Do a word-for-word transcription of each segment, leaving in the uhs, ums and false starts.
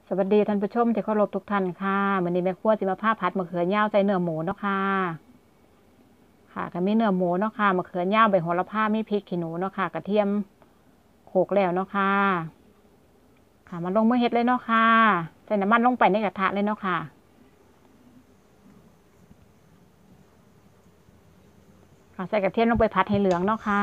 สวัสดีท่านผู้ชมที่เคารพทุกท่านค่ะวันนี้แม่ครัวจะมาพาผัดมะเขือยาวใส่เนื้อหมูเนาะค่ะค่ะก็มีเนื้อหมูเนาะค่ะมะเขือยาวใบโหระพามีพริกขี้หนูเนาะค่ะกระเทียมโขลกแล้วเนาะค่ะค่ะมาลงมือเฮ็ดเลยเนาะค่ะใส่น้ำมันลงไปในกระทะเลยเนาะค่ะค่ะใส่กระเทียมลงไปผัดให้เหลืองเนาะค่ะ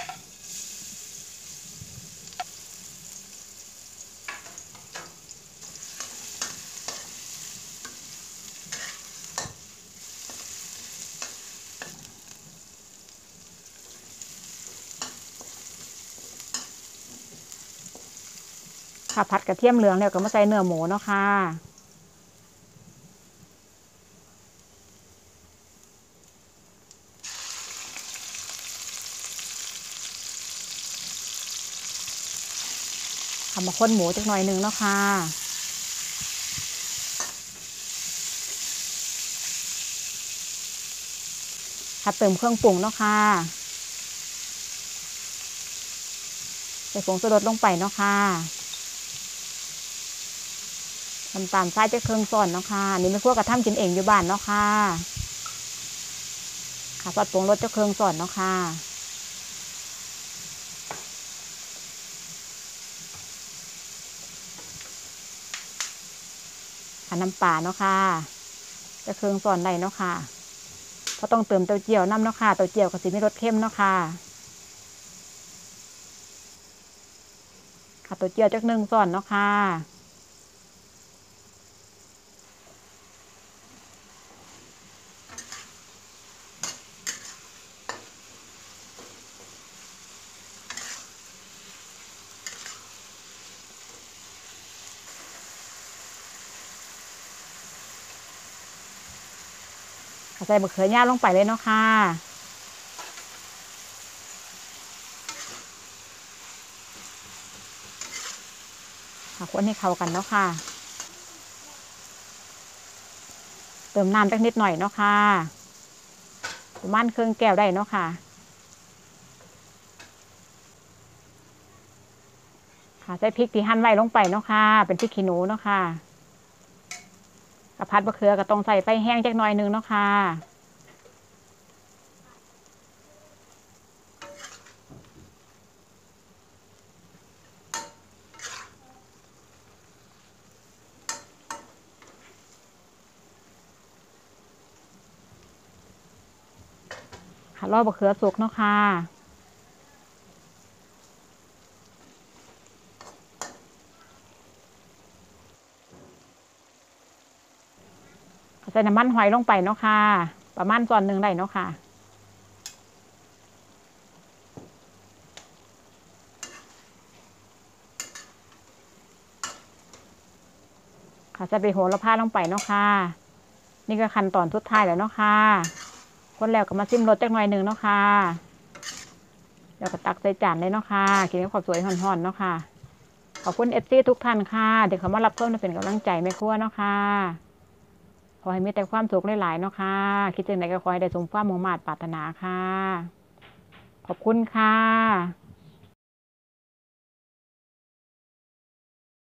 ค่ะผัดกระเทียมเหลืองแล้วก็มาใส่เนื้อหมูเนาะค่ะค่ะมาคนหมูจักหน่อยหนึ่งเนาะค่ะค่ะเติมเครื่องปรุงเนาะค่ะใส่ผงชูรสลงไปเนาะค่ะน้ำตาลทรายจะเครื่องส่อนเนาะค่ะนี่แม่ครัวกระทำกินเองอยู่บ้านเนาะค่ะค่ะซอสปรุงรสจะเครื่องส่อนเนาะค่ะค่ะน้ำปลาเนาะค่ะจะเครื่องส่อนได้เนาะค่ะเพราะต้องเติมเต้าเจี้ยวน้ำเนาะค่ะเต้าเจี้ยวก็สิมีรสเค็มเนาะค่ะค่ะเต้าเจี้ยวจักหนึ่งส่อนเนาะค่ะใส่มะเขือยาวลงไปเลยเนาะค่ะค่ะคนให้เข้ากันเนาะค่ะเติมน้ำจักนิดหน่อยเนาะค่ะประมาณครึ่งแก้วได้เนาะค่ะค่ะใส่พริกที่หั่นไว้ลงไปเนาะค่ะเป็นพริกขี้หนูเนาะค่ะกระพัดมะเขือก็ต้องใส่ไฟแห้งจักหน่อยนึงเนาะค่ะค่ะรอมะเขือสุกเนาะค่ะใส่น้ำมันหอยลงไปเนาะค่ะประมาณส่วนหนึ่งได้เนาะค่ะค่ะจะไปโหระพาลงไปเนาะค่ะนี่ก็ขั้นตอนสุดท้ายแล้วเนาะค่ะคนแล้วก็มาซิมรสจักหน่อยหนึ่งเนาะค่ะแล้วก็ตักใส่จานเลยเนาะค่ะกินกับข้าวสวยห่อนๆเนาะค่ะขอบคุณเอฟซีทุกท่านค่ะเดี๋ยวเขามารับเพิ่มเป็นกำลังใจแม่ครัวเนาะค่ะขอให้มีแต่ความสุขหลายๆเนาะค่ะคิดถึงไหนก็ขอให้ได้สมความมุ่งมั่นปรารถนาค่ะขอบคุณค่ะ